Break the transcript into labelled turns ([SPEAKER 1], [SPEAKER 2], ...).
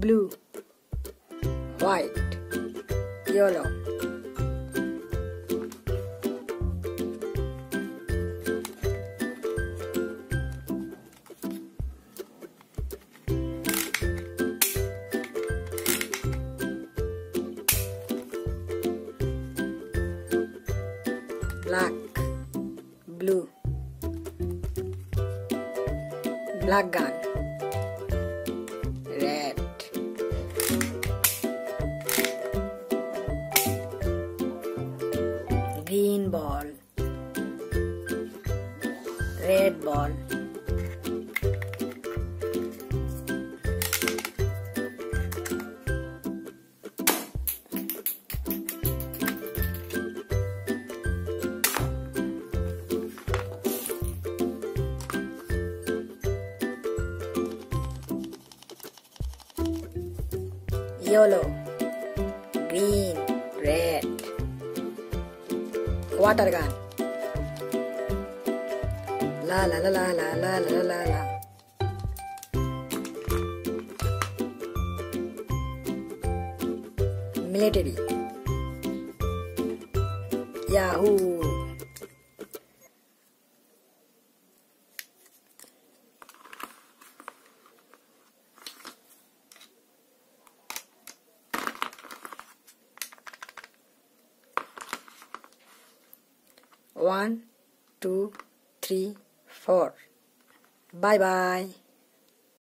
[SPEAKER 1] blue, white, yellow. Black, blue, black gun, red, green ball, red ball, yellow, green, red, water gun, la la la la la la la la la, military, Yahoo. One, two, three, four. Bye bye.